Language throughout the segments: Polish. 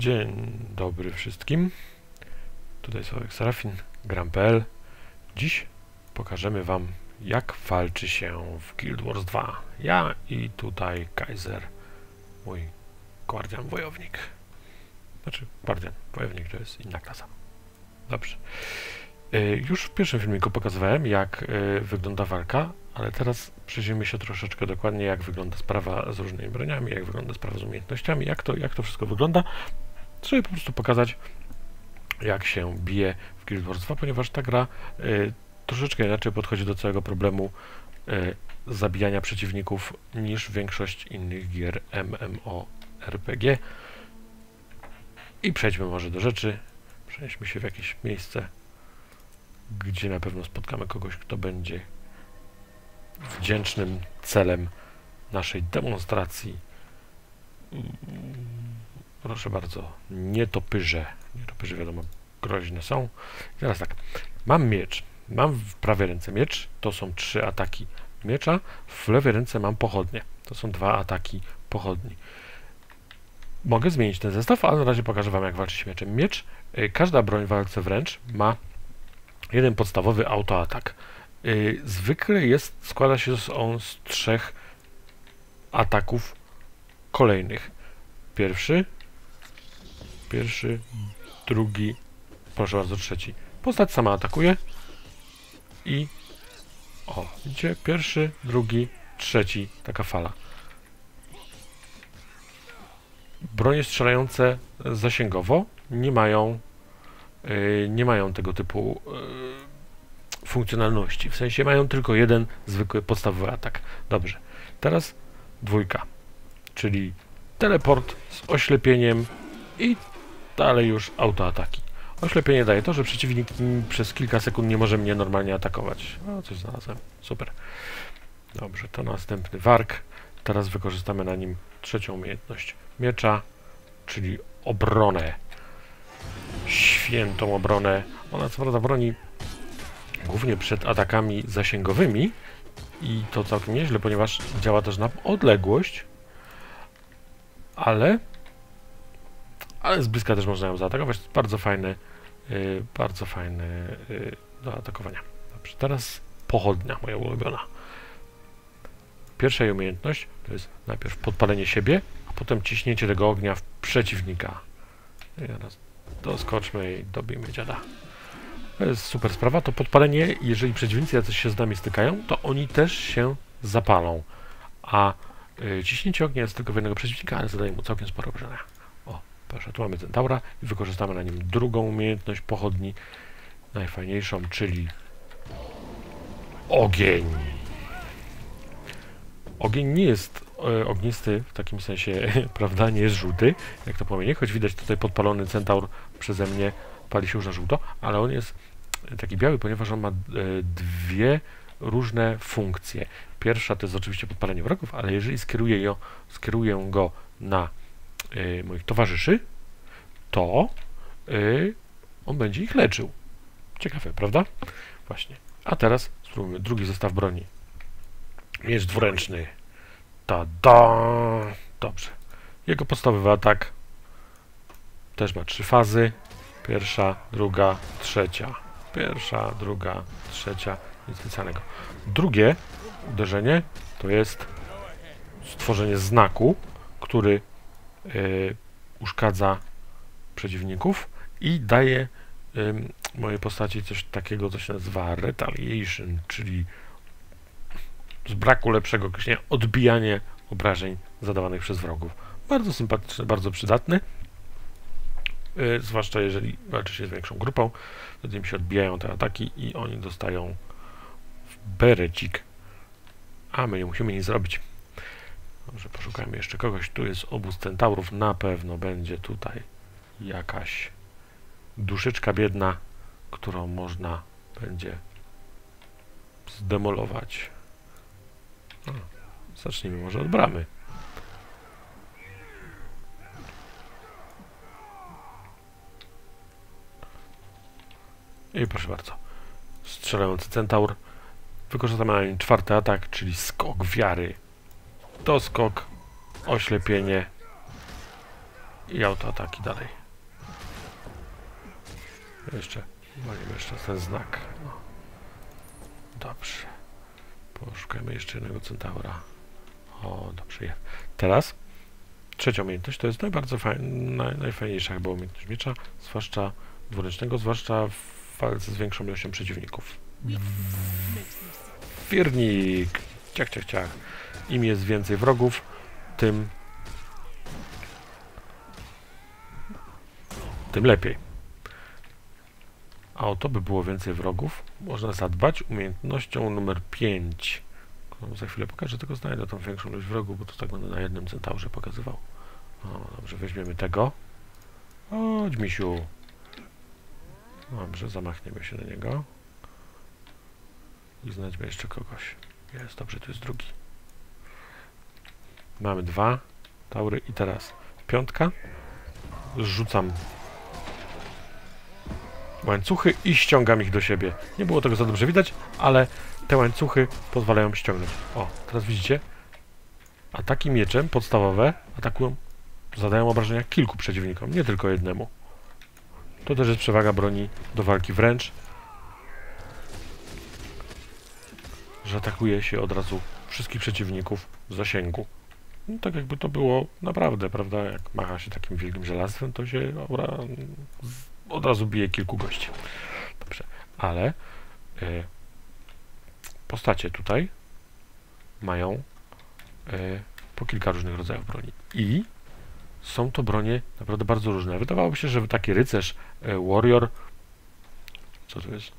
Dzień dobry wszystkim. Tutaj Sławek Serafin, gram.pl. Dziś pokażemy wam, jak walczy się w Guild Wars 2. Ja i tutaj Kaiser, mój guardian wojownik. Znaczy, guardian wojownik to jest inna klasa. Dobrze. Już w pierwszym filmiku pokazywałem, jak wygląda walka, ale teraz przyjrzyjmy się troszeczkę dokładnie, jak wygląda sprawa z różnymi broniami, jak wygląda sprawa z umiejętnościami, jak to wszystko wygląda, żeby po prostu pokazać, jak się bije w Guild Wars 2, ponieważ ta gra troszeczkę inaczej podchodzi do całego problemu zabijania przeciwników niż większość innych gier MMORPG. I przejdźmy może do rzeczy. Przenieśmy się w jakieś miejsce, gdzie na pewno spotkamy kogoś, kto będzie wdzięcznym celem naszej demonstracji. Proszę bardzo, nietoperze. Nietoperze wiadomo, groźne są. I teraz tak, mam miecz. Mam w prawej ręce miecz, to są 3 ataki miecza. W lewej ręce mam pochodnie. To są 2 ataki pochodni. Mogę zmienić ten zestaw, ale na razie pokażę wam, jak walczyć mieczem. Miecz, każda broń w walce wręcz ma jeden podstawowy autoatak. Zwykle składa się on z 3 ataków kolejnych. Pierwszy, drugi, proszę bardzo, trzeci. Postać sama atakuje i widzicie, pierwszy, drugi, trzeci, taka fala. Bronie strzelające zasięgowo nie mają tego typu funkcjonalności. W sensie mają tylko jeden zwykły podstawowy atak. Dobrze. Teraz 2, czyli teleport z oślepieniem i dalej już autoataki. Oślepienie daje to, że przeciwnik przez kilka sekund nie może mnie normalnie atakować. O, coś znalazłem. Super. Dobrze, to następny warg. Teraz wykorzystamy na nim 3. umiejętność miecza, czyli obronę. Świętą obronę. Ona co prawda broni głównie przed atakami zasięgowymi i to całkiem nieźle, ponieważ działa też na odległość, ale z bliska też można ją zaatakować. To jest bardzo fajne do atakowania. Dobrze, teraz pochodnia, moja ulubiona. Pierwsza jej umiejętność to jest najpierw podpalenie siebie, a potem ciśnięcie tego ognia w przeciwnika. I teraz doskoczmy i dobijmy dziada. To jest super sprawa. To podpalenie, jeżeli przeciwnicy jacyś się z nami stykają, to oni też się zapalą. A ciśnięcie ognia jest tylko w jednego przeciwnika, ale zadaje mu całkiem sporo obrażenia. O, proszę, tu mamy centaura i wykorzystamy na nim drugą umiejętność pochodni, najfajniejszą, czyli ogień. Ogień nie jest ognisty w takim sensie, prawda, nie jest żółty, jak to płomienie, choć widać tutaj podpalony centaur przeze mnie pali się już na żółto, ale on jest taki biały, ponieważ on ma 2 różne funkcje. Pierwsza to jest oczywiście podpalenie wrogów, ale jeżeli skieruję go na moich towarzyszy, to on będzie ich leczył. Ciekawe, prawda? Właśnie. A teraz spróbujmy drugi zestaw broni. Miecz dwuręczny. Ta-da! Dobrze. Jego podstawowy atak też ma 3 fazy. Pierwsza, druga, trzecia. Pierwsza, druga, trzecia. Nic specjalnego. Drugie uderzenie to jest stworzenie znaku, który uszkadza przeciwników i daje mojej postaci coś takiego, co się nazywa retaliation, czyli z braku lepszego określenia odbijanie obrażeń zadawanych przez wrogów. Bardzo sympatyczny, bardzo przydatny. Zwłaszcza jeżeli walczy się z większą grupą, wtedy im się odbijają te ataki i oni dostają w berecik, a my nie musimy nic zrobić. Dobrze, poszukajmy jeszcze kogoś. Tu jest obóz centaurów, na pewno będzie tutaj jakaś duszyczka biedna, którą można będzie zdemolować. Zacznijmy może od bramy. I proszę bardzo. Strzelający centaur. Wykorzystamy na nim 4. atak, czyli skok wiary. Doskok, oślepienie i autoataki dalej. Jeszcze, walimy jeszcze ten znak. No. Dobrze. Poszukajmy jeszcze jednego centaura. O, dobrze jest. Teraz trzecia umiejętność to jest najfajniejsza chyba umiejętność miecza, zwłaszcza dwuręcznego, zwłaszcza w walce z większą ilością przeciwników. Firnik! Ciach, ciach, ciach. Im jest więcej wrogów, tym lepiej. A o to, by było więcej wrogów, można zadbać umiejętnością numer 5. Za chwilę pokażę, tylko znajdę tą większą ilość wrogów, bo to tak będę na jednym centaurze pokazywał. O, dobrze, weźmiemy tego. Chodź, misiu. Dobrze, zamachniemy się na niego. I znajdźmy jeszcze kogoś. Jest, dobrze, tu jest drugi. Mamy 2 taury i teraz 5. Zrzucam łańcuchy i ściągam ich do siebie. Nie było tego za dobrze widać, ale te łańcuchy pozwalają ściągnąć. O, teraz widzicie? Ataki mieczem podstawowe atakują, zadają obrażenia kilku przeciwnikom, nie tylko jednemu. To też jest przewaga broni do walki wręcz, że atakuje się od razu wszystkich przeciwników w zasięgu. No, tak jakby to było naprawdę, prawda? Jak macha się takim wielkim żelazem, to się od razu bije kilku gości. Dobrze, ale postacie tutaj mają po kilka różnych rodzajów broni. I są to bronie naprawdę bardzo różne. Wydawałoby się, że taki rycerz, warrior, co to jest?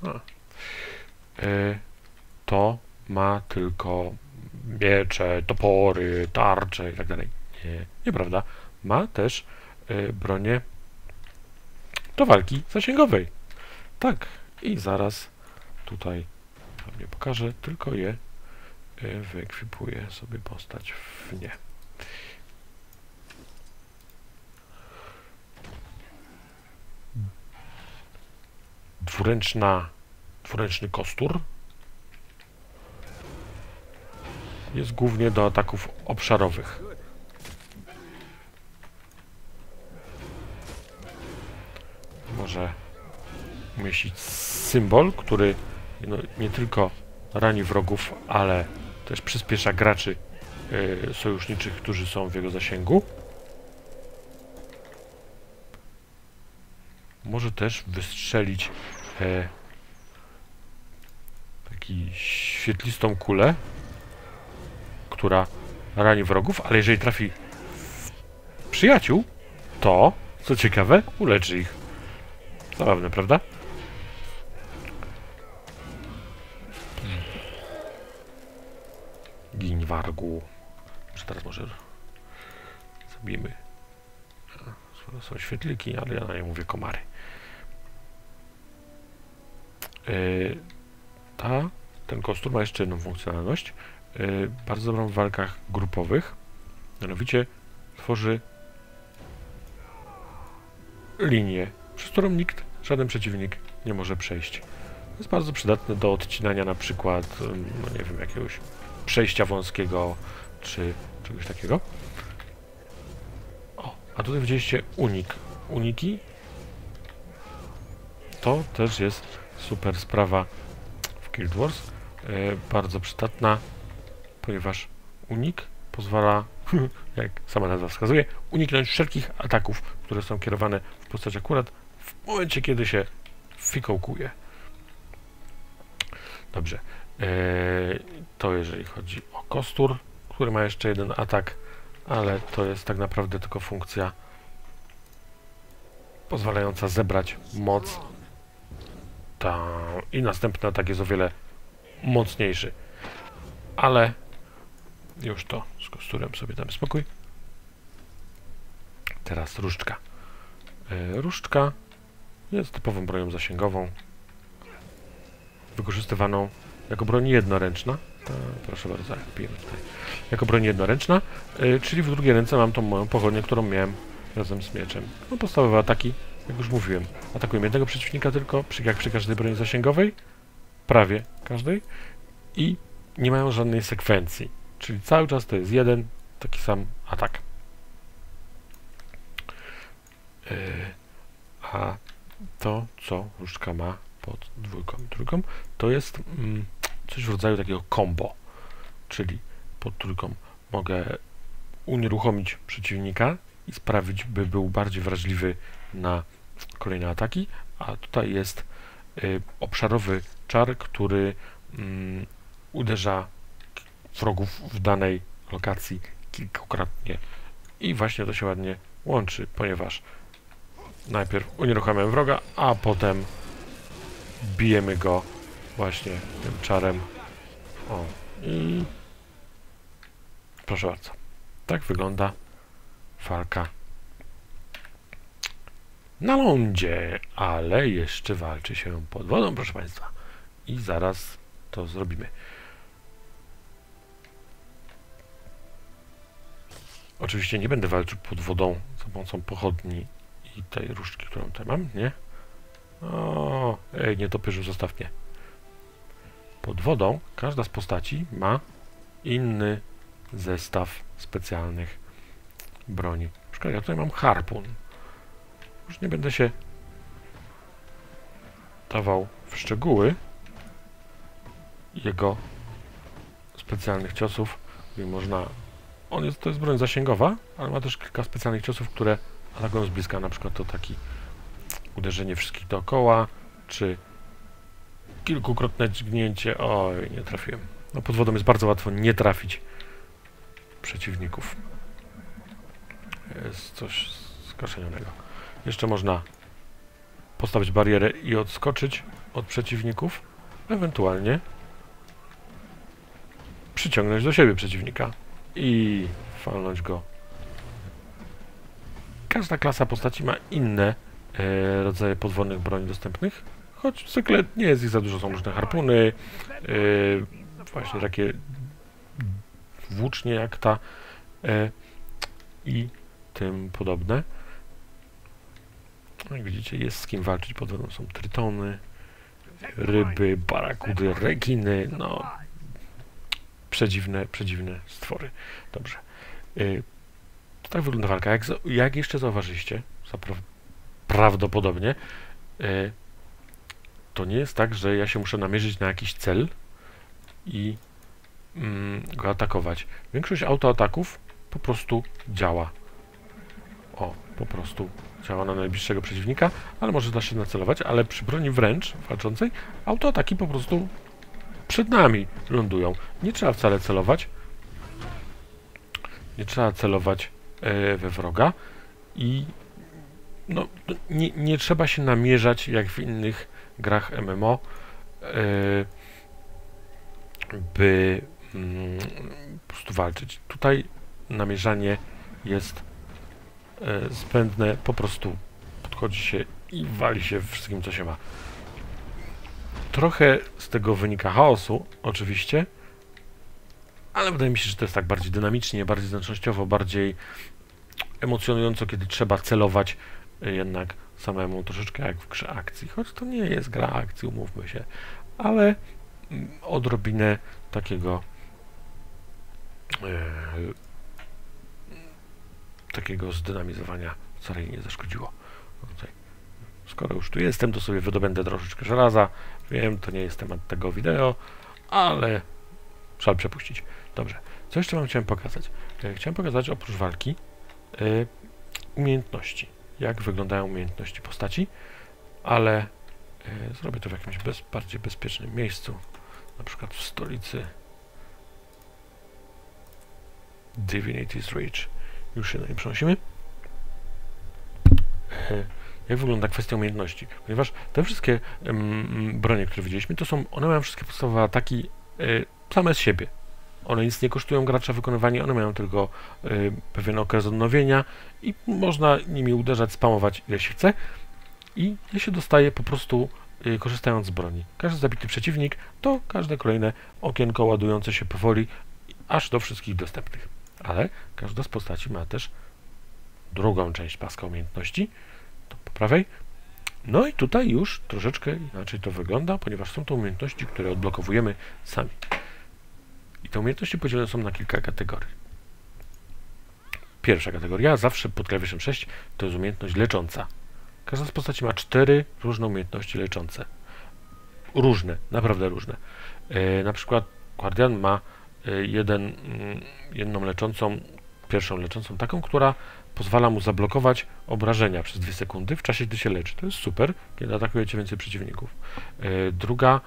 To ma tylko miecze, topory, tarcze i tak dalej. Nie, nieprawda. Ma też bronię do walki zasięgowej. Tak. I zaraz tutaj wam nie pokażę, tylko je wyekwipuję sobie postać w nie. Dwuręczny kostur jest głównie do ataków obszarowych. Może umieścić symbol, który nie tylko rani wrogów, ale też przyspiesza graczy sojuszniczych, którzy są w jego zasięgu. Może też wystrzelić taki świetlistą kulę, która rani wrogów, ale jeżeli trafi w przyjaciół, to, co ciekawe, uleczy ich. Zabawne, prawda? Gin wargu. Teraz może zabijmy. Są świetliki, ale ja na nie mówię komary. Ten kostur ma jeszcze jedną funkcjonalność. Bardzo dobrą w walkach grupowych. Mianowicie tworzy linię, przez którą żaden przeciwnik nie może przejść. Jest bardzo przydatne do odcinania na przykład, no nie wiem, jakiegoś przejścia wąskiego, czy czegoś takiego. O, a tutaj widzieliście unik. Uniki to też jest super sprawa w Guild Wars. Bardzo przydatna, ponieważ unik pozwala, jak sama nazwa wskazuje, uniknąć wszelkich ataków, które są kierowane w postać akurat w momencie, kiedy się fikołkuje. Dobrze. To jeżeli chodzi o kostur, który ma jeszcze jeden atak, ale to jest tak naprawdę tylko funkcja pozwalająca zebrać moc. I następny atak jest o wiele mocniejszy. Ale już to z kosturem sobie damy spokój. Teraz różdżka. Różdżka jest typową bronią zasięgową, wykorzystywaną jako broń jednoręczna. Proszę bardzo, pijemy tutaj. Jako broń jednoręczna, czyli w drugiej ręce mam tą moją pochodnię, którą miałem razem z mieczem. No, podstawowe ataki, jak już mówiłem, atakujemy jednego przeciwnika tylko, jak przy każdej broni zasięgowej, prawie każdej, i nie mają żadnej sekwencji, czyli cały czas to jest jeden taki sam atak. A to, co różdżka ma pod dwójką i trójką, to jest coś w rodzaju takiego combo, czyli pod trójką mogę unieruchomić przeciwnika i sprawić, by był bardziej wrażliwy na kolejne ataki, a tutaj jest obszarowy czar, który uderza wrogów w danej lokacji kilkukrotnie i właśnie to się ładnie łączy, ponieważ najpierw unieruchamiamy wroga, a potem bijemy go właśnie tym czarem. O, i proszę bardzo. Tak wygląda walka na lądzie, ale jeszcze walczy się pod wodą, proszę Państwa. I zaraz to zrobimy. Oczywiście nie będę walczył pod wodą za pomocą pochodni i tej różdżki, którą tutaj mam, nie? O, ej, nietoperzu, zostaw mnie. Pod wodą każda z postaci ma inny zestaw specjalnych broni. Na przykład ja tutaj mam harpun. Już nie będę się dawał w szczegóły jego specjalnych ciosów. I można... to jest broń zasięgowa, ale ma też kilka specjalnych ciosów, które atakują z bliska. Na przykład to taki uderzenie wszystkich dookoła, czy kilkukrotne dźgnięcie. Oj, nie trafiłem. No pod wodą jest bardzo łatwo nie trafić przeciwników. Jest coś skaszenionego. Jeszcze można postawić barierę i odskoczyć od przeciwników, ewentualnie przyciągnąć do siebie przeciwnika i walnąć go. Każda klasa postaci ma inne rodzaje podwodnych broni dostępnych, choć zwykle nie jest ich za dużo. Są różne harpuny, właśnie takie włócznie jak ta i tym podobne. Jak widzicie, jest z kim walczyć pod wodą. Są trytony, ryby, barakudy, rekiny, no przedziwne stwory. Dobrze. To tak wygląda walka. Jak jeszcze zauważyliście, prawdopodobnie, to nie jest tak, że ja się muszę namierzyć na jakiś cel i go atakować. Większość autoataków po prostu działa. O, po prostu działa na najbliższego przeciwnika, ale może da się nacelować, ale przy broni wręcz walczącej autoataki po prostu przed nami lądują. Nie trzeba wcale celować. Nie trzeba celować we wroga i no, nie trzeba się namierzać jak w innych grach MMO, by po prostu walczyć. Tutaj namierzanie jest zbędne, po prostu podchodzi się i wali się wszystkim, co się ma. Trochę z tego wynika chaosu, oczywiście, ale wydaje mi się, że to jest tak bardziej dynamicznie, bardziej zręcznościowo, bardziej emocjonująco, kiedy trzeba celować jednak samemu, troszeczkę jak w grze akcji. Choć to nie jest gra akcji, umówmy się, ale odrobinę takiego zdynamizowania wcale nie zaszkodziło. Tutaj. Skoro już tu jestem, to sobie wydobędę troszeczkę żelaza. Wiem, to nie jest temat tego wideo, ale trzeba przepuścić. Dobrze. Co jeszcze wam chciałem pokazać? Chciałem pokazać oprócz walki umiejętności. Jak wyglądają umiejętności postaci, ale zrobię to w jakimś bardziej bezpiecznym miejscu. Na przykład w stolicy Divinity's Reach. Już się do niej przenosimy. Jak wygląda kwestia umiejętności? Ponieważ te wszystkie bronie, które widzieliśmy, one mają wszystkie podstawowe ataki same z siebie. One nic nie kosztują gracza w wykonywaniu, one mają tylko pewien okres odnowienia i można nimi uderzać, spamować ile się chce i je się dostaje po prostu korzystając z broni. Każdy zabity przeciwnik to każde kolejne okienko ładujące się powoli aż do wszystkich dostępnych. Ale każda z postaci ma też drugą część paska umiejętności, to po prawej. No i tutaj już troszeczkę inaczej to wygląda, ponieważ są to umiejętności, które odblokowujemy sami. I te umiejętności podzielone są na kilka kategorii. pierwsza kategoria, zawsze pod klawiszem 6, to jest umiejętność lecząca. Każda z postaci ma 4 różne umiejętności leczące. Różne, naprawdę różne. Na przykład Guardian ma jedną leczącą, pierwszą leczącą taką, która pozwala mu zablokować obrażenia przez 2 sekundy w czasie, gdy się leczy. To jest super, kiedy atakujecie więcej przeciwników. Druga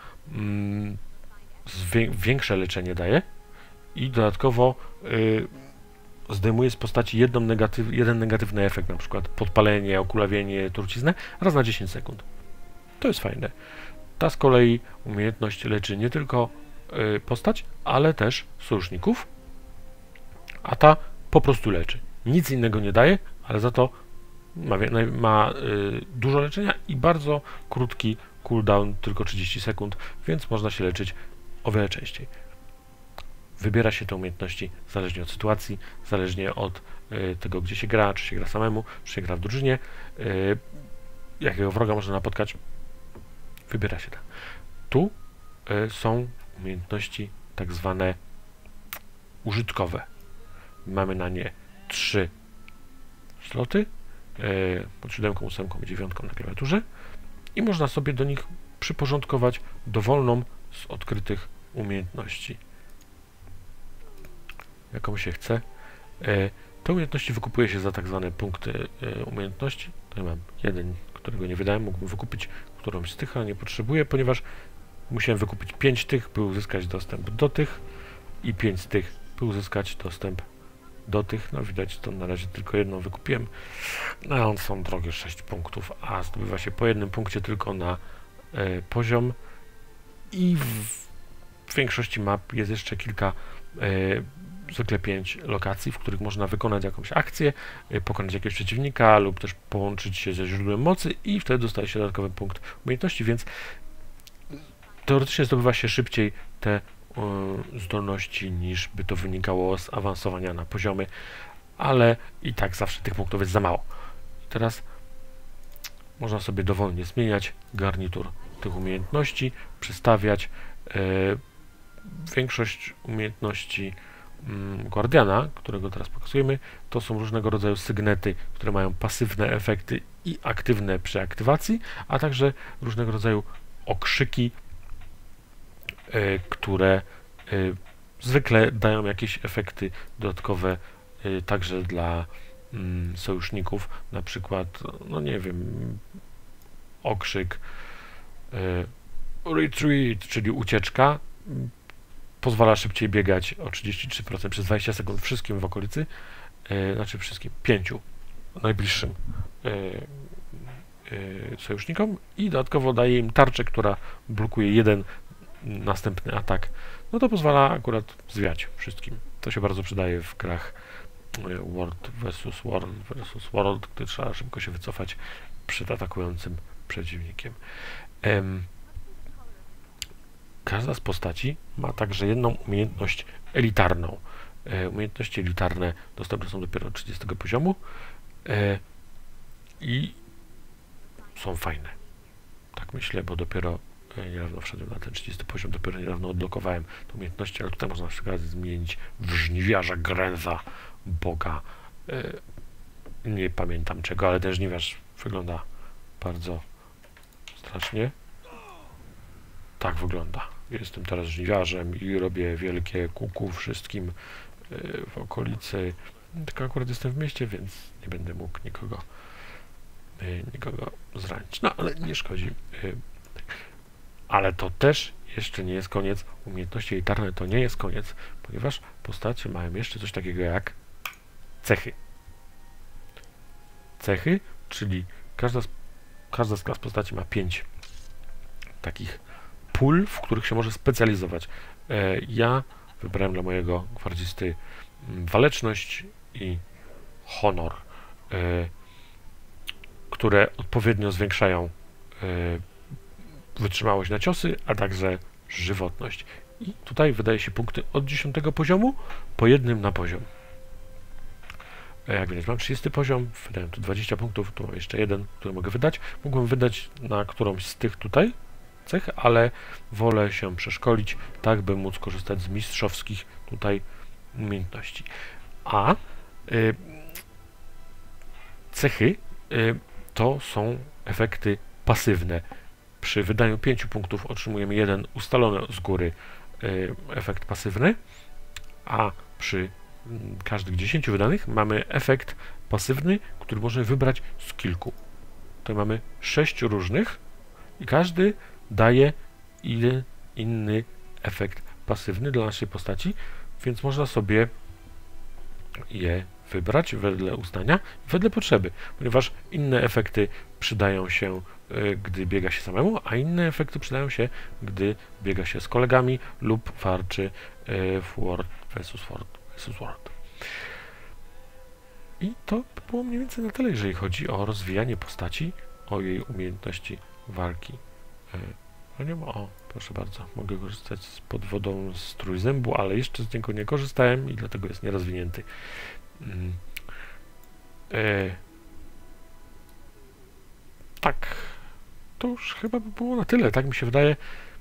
większe leczenie daje i dodatkowo zdejmuje z postaci jeden negatywny efekt, na przykład podpalenie, okulawienie, truciznę raz na 10 sekund. To jest fajne. Ta z kolei umiejętność leczy nie tylko postać, ale też sojuszników, a ta po prostu leczy. Nic innego nie daje, ale za to ma dużo leczenia i bardzo krótki cooldown, tylko 30 sekund, więc można się leczyć o wiele częściej. Wybiera się te umiejętności zależnie od sytuacji, zależnie od tego, gdzie się gra, czy się gra samemu, czy się gra w drużynie, jakiego wroga można napotkać. Wybiera się tak. Tu są umiejętności tak zwane użytkowe. Mamy na nie 3 sloty, pod 7, 8 i 9 na klawiaturze i można sobie do nich przyporządkować dowolną z odkrytych umiejętności, jaką się chce. Te umiejętności wykupuje się za tak zwane punkty umiejętności. Tutaj mam jeden, którego nie wydałem, mógłbym wykupić którąś z tych, ale nie potrzebuję, ponieważ musiałem wykupić 5 tych, by uzyskać dostęp do tych i 5 z tych, by uzyskać dostęp do tych. No widać, to na razie tylko jedną wykupiłem. No, one są drogie 6 punktów, a zdobywa się po jednym punkcie tylko na poziom i w większości map jest jeszcze kilka, zwykle 5 lokacji, w których można wykonać jakąś akcję, pokonać jakiegoś przeciwnika lub też połączyć się ze źródłem mocy i wtedy dostaje się dodatkowy punkt umiejętności, więc teoretycznie zdobywa się szybciej te zdolności, niż by to wynikało z awansowania na poziomy, ale i tak zawsze tych punktów jest za mało. I teraz można sobie dowolnie zmieniać garnitur tych umiejętności, przestawiać. Większość umiejętności Guardiana, którego teraz pokazujemy, to są różnego rodzaju sygnety, które mają pasywne efekty i aktywne przy aktywacji, a także różnego rodzaju okrzyki, które zwykle dają jakieś efekty dodatkowe także dla sojuszników, na przykład, no nie wiem, okrzyk retreat, czyli ucieczka, pozwala szybciej biegać o 33% przez 20 sekund wszystkim w okolicy, znaczy wszystkim, 5 najbliższym sojusznikom i dodatkowo daje im tarczę, która blokuje jeden następny atak. No to pozwala akurat zwiać wszystkim. To się bardzo przydaje w grach World vs. World, gdy trzeba szybko się wycofać przed atakującym przeciwnikiem. Każda z postaci ma także jedną umiejętność elitarną. Umiejętności elitarne dostępne są dopiero od 30 poziomu i są fajne. Tak myślę, bo dopiero niedawno wszedłem na ten 30 poziom, dopiero niedawno odblokowałem te umiejętności, ale tutaj można na przykład zmienić w żniwiarza Grenza, boga. Nie pamiętam czego, ale ten żniwiarz wygląda bardzo strasznie. Tak wygląda. Jestem teraz żniwiarzem i robię wielkie kuku wszystkim w okolicy. Tylko akurat jestem w mieście, więc nie będę mógł nikogo zranić. No, ale nie szkodzi. Ale to też jeszcze nie jest koniec. Umiejętności elitarne to nie jest koniec, ponieważ postacie mają jeszcze coś takiego jak cechy. Cechy, czyli każda z klas postaci ma 5 takich pól, w których się może specjalizować. Ja wybrałem dla mojego gwardzisty waleczność i honor, które odpowiednio zwiększają wytrzymałość na ciosy, a także żywotność. I tutaj wydaje się punkty od 10 poziomu po jednym na poziom. Jak widać, mam 30 poziom, wydałem tu 20 punktów, tu mam jeszcze jeden, który mogę wydać. Mógłbym wydać na którąś z tych tutaj cech, ale wolę się przeszkolić, tak by móc korzystać z mistrzowskich tutaj umiejętności. A cechy to są efekty pasywne. Przy wydaniu 5 punktów otrzymujemy jeden ustalony z góry efekt pasywny, a przy każdych 10 wydanych mamy efekt pasywny, który możemy wybrać z kilku. Tutaj mamy 6 różnych i każdy daje inny efekt pasywny dla naszej postaci, więc można sobie je wybrać wedle uznania, wedle potrzeby, ponieważ inne efekty przydają się, gdy biega się samemu, a inne efekty przydają się, gdy biega się z kolegami lub walczy w World vs. World. I to było mniej więcej na tyle, jeżeli chodzi o rozwijanie postaci, o jej umiejętności walki. O, proszę bardzo, mogę korzystać z pod wodą z trójzębu, ale jeszcze z niego nie korzystałem i dlatego jest nierozwinięty. Tak, to już chyba by było na tyle, tak mi się wydaje.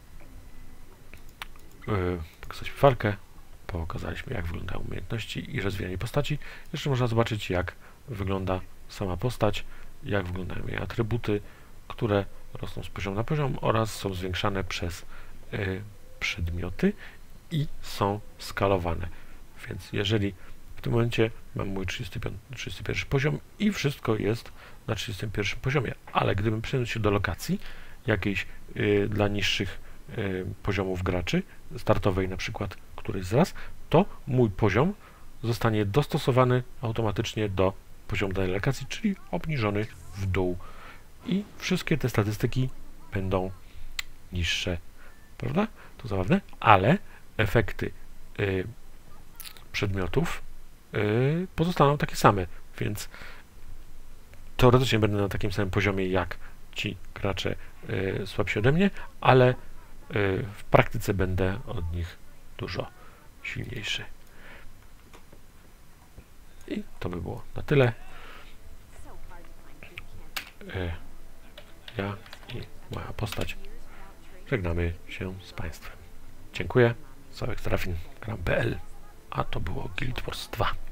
Pokazaliśmy walkę, pokazaliśmy, jak wyglądają umiejętności i rozwijanie postaci. Jeszcze można zobaczyć, jak wygląda sama postać, jak wyglądają jej atrybuty, które rosną z poziomu na poziom oraz są zwiększane przez przedmioty i są skalowane. Więc jeżeli w tym momencie mam mój 31 poziom i wszystko jest na 31 poziomie, ale gdybym przeniósł się do lokacji jakiejś dla niższych poziomów graczy, startowej na przykład któryś z raz, to mój poziom zostanie dostosowany automatycznie do poziomu danej lokacji, czyli obniżony w dół. I wszystkie te statystyki będą niższe, prawda? To zabawne, ale efekty przedmiotów pozostaną takie same, więc teoretycznie będę na takim samym poziomie jak ci gracze słabsi ode mnie, ale w praktyce będę od nich dużo silniejszy. I to by było na tyle. Ja i moja postać żegnamy się z Państwem. Dziękuję. Serafin Gram.pl, a to było Guild Wars 2.